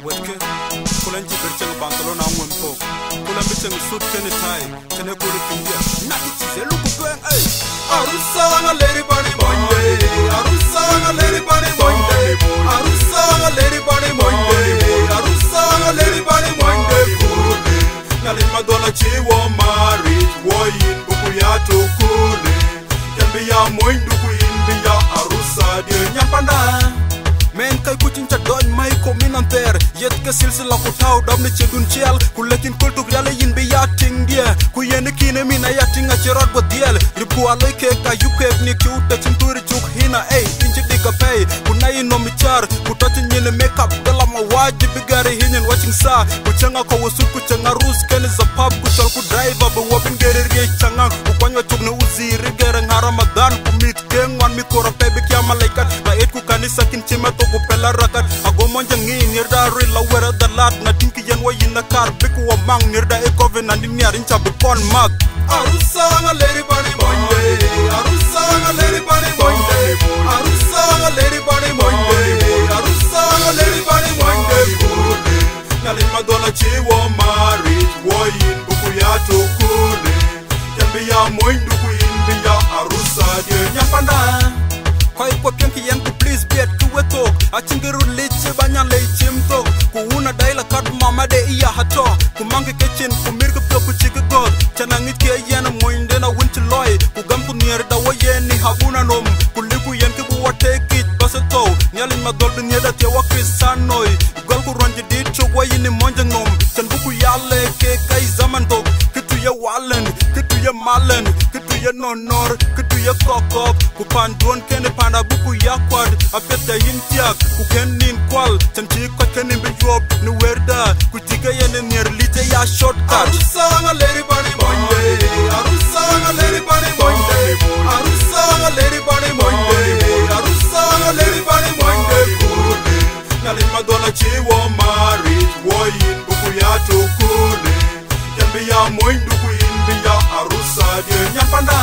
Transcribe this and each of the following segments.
wetke kulan jibir cheng pantalon angwen po kulan bicheng suit kene tai tene kuri pindia nati chize luku kwen ay arusa nga lady bunny Monday arusa nga lady bunny Monday arusa nga lady bunny Monday arusa nga lady bunny Monday kule nalin madona chiwo marriage woyin buku ya tokule yambi ya moindu kuimbi ya arusa die nyapanda men kay kucin ca doñ may ko minanter yet ke silsila ko taw dam ne ci dun ciel ku lekin kultuk yalla yin bi yating dia ku yen kine mina yatinga ci rod bo diel ribu aloy ke ka yuke ni ki uta ci turi juk hina ay inci diga pay ku nay no mi char ku tati ñene makeup dala ma wajib bi gare hinin watching sa ku cenga ko wasu ku cenga rus ken za pub ku tol ku driver bo wobin gere re cenga ku konyo tuk ne uziri gere ramadan ku mit ken wan mi ko rape bi kya malaikat na et ku kanisa kin chima ku pela rakat ago monja ngi nirda rila wera dalat na tinki yen wayin na kar biku wa mang nirda e koven and niarin chabu kon mak arusa nga lady bunny Monday arusa nga lady bunny Monday arusa nga lady bunny Monday arusa nga lady bunny Monday kule nalin madona chiwo marriage woyin buku ya tokule yambi ya moindu kuimbi ya arusa die nyapanda koi kwa pianki yanku please bet kuweto achingiru liche banyale chimto kuuna daila kat mama de iya hato kumangi kitchen kumirga pyo kuchika god chanangit ke yana moinde na winti loy kugam ku nier da wayeni habuna nom kuliku yanki buwa take it baseto nyalin madol bin yeda te wakrisanoi gol ku ronje di chok wayini monja nom chan buku yale ke kai zaman to kitu ya walen kitu ya malen kitu ya nonor kitu ya kokop kupan don kene panda buku ya kwad apeta hintiak ku kenin kwal chanchi ko kenin be job ni werda ku tiga yene ner lite ya shortcut arusa nga lady bunny Monday arusa nga lady bunny Monday arusa nga lady bunny Monday arusa nga lady bunny Monday kule nalin madona chiwo marriage woyin buku ya tokule yambi ya moindu kuimbi ya arusa die nyapanda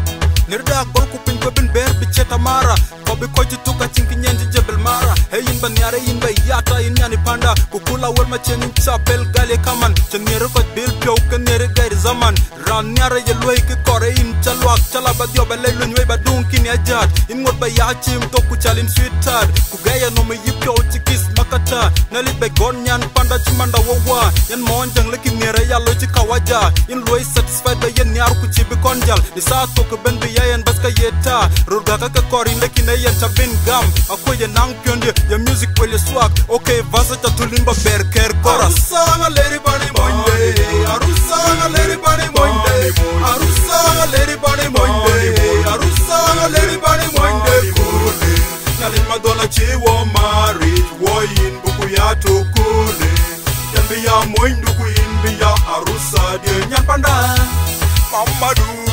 nirda gol ku pin ko bin ber bi cheta mara ko bi ko tuka cinki nyendi jebel mara heyin ban yare yin bay yata yin yani panda ku kula wal ma chenin chapel gale kaman chenere ko bil pyo kenere gair zaman ran yare ye loy ki kore in chalwak chala ba dio be le luny ba dunkin ya jat in ngot ba ya chim to ku chalin sweetheart ku gaya no me yipyo tikis makata nalit be gon nyan panda chimanda wawa yan monjang le kinere ya lo ci kawaja in loy satisfied ba yen yar ku ci bi konjal di sa to ko ben bi yen baska yeta ruga ka korin lekine yen chabin gam akoye nang pionde ya music wele swag okay vasa ta tulimba berker chorus arusa nga lady bunny Monday arusa nga lady bunny Monday arusa nga lady bunny Monday arusa nga lady bunny Monday kule nalin madona chiwo marriage woyin buku ya tokule yambi ya moindu kuimbi ya arusa die nyapanda mamadu